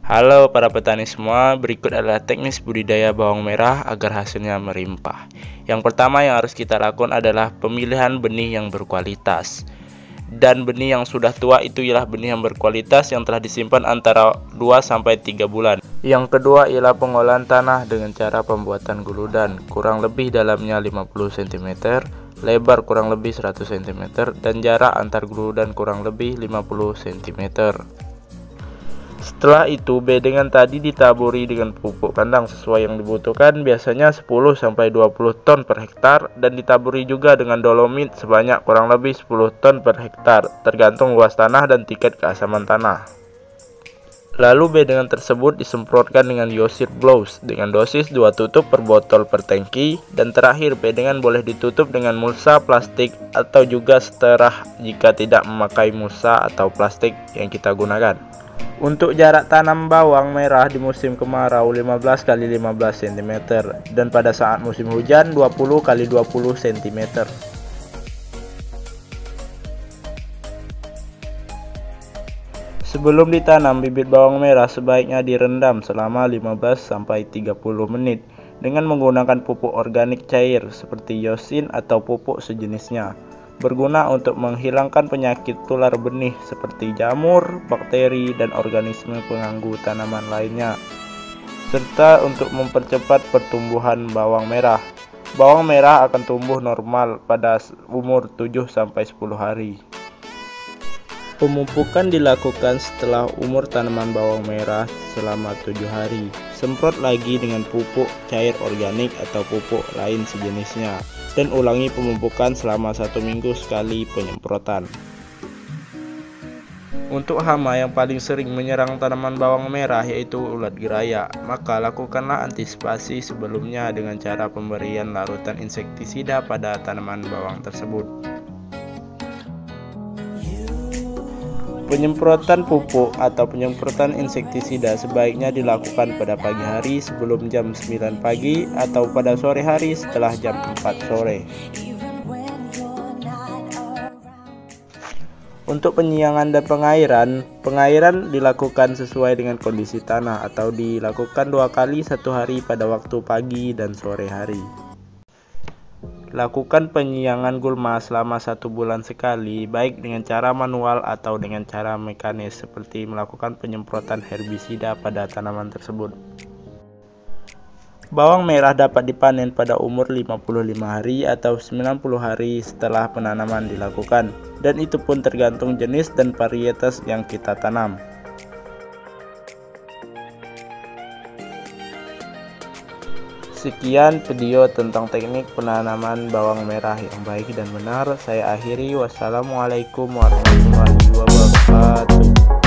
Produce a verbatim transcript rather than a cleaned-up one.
Halo para petani semua, berikut adalah teknis budidaya bawang merah agar hasilnya melimpah. Yang pertama yang harus kita lakukan adalah pemilihan benih yang berkualitas. Dan benih yang sudah tua itu ialah benih yang berkualitas yang telah disimpan antara dua sampai tiga bulan. Yang kedua ialah pengolahan tanah dengan cara pembuatan guludan, kurang lebih dalamnya lima puluh sentimeter, lebar kurang lebih seratus sentimeter, dan jarak antar guludan kurang lebih lima puluh sentimeter. Setelah itu, bedengan tadi ditaburi dengan pupuk kandang sesuai yang dibutuhkan, biasanya sepuluh sampai dua puluh ton per hektar, dan ditaburi juga dengan dolomit sebanyak kurang lebih sepuluh ton per hektar, tergantung luas tanah dan tingkat keasaman tanah. Lalu bedengan tersebut disemprotkan dengan Yosir Blows dengan dosis dua tutup per botol per tangki, dan terakhir bedengan boleh ditutup dengan mulsa plastik atau juga seterah jika tidak memakai mulsa atau plastik yang kita gunakan. Untuk jarak tanam bawang merah di musim kemarau lima belas kali lima belas sentimeter dan pada saat musim hujan dua puluh kali dua puluh sentimeter. Sebelum ditanam, bibit bawang merah sebaiknya direndam selama lima belas sampai tiga puluh menit dengan menggunakan pupuk organik cair seperti yosin atau pupuk sejenisnya. Berguna untuk menghilangkan penyakit tular benih seperti jamur, bakteri, dan organisme pengganggu tanaman lainnya, serta untuk mempercepat pertumbuhan bawang merah. Bawang merah akan tumbuh normal pada umur tujuh sampai sepuluh hari. Pemupukan dilakukan setelah umur tanaman bawang merah selama tujuh hari. Semprot lagi dengan pupuk cair organik atau pupuk lain sejenisnya, dan ulangi pemupukan selama satu minggu sekali penyemprotan. Untuk hama yang paling sering menyerang tanaman bawang merah yaitu ulat geraya, maka lakukanlah antisipasi sebelumnya dengan cara pemberian larutan insektisida pada tanaman bawang tersebut. Penyemprotan pupuk atau penyemprotan insektisida sebaiknya dilakukan pada pagi hari sebelum jam sembilan pagi atau pada sore hari setelah jam empat sore. Untuk penyiangan dan pengairan, pengairan dilakukan sesuai dengan kondisi tanah atau dilakukan dua kali satu hari pada waktu pagi dan sore hari. Lakukan penyiangan gulma selama satu bulan sekali, baik dengan cara manual atau dengan cara mekanis seperti melakukan penyemprotan herbisida pada tanaman tersebut. Bawang merah dapat dipanen pada umur lima puluh lima hari atau sembilan puluh hari setelah penanaman dilakukan, dan itu pun tergantung jenis dan varietas yang kita tanam. Sekian video tentang teknik penanaman bawang merah yang baik dan benar. Saya akhiri. Wassalamualaikum warahmatullahi wabarakatuh.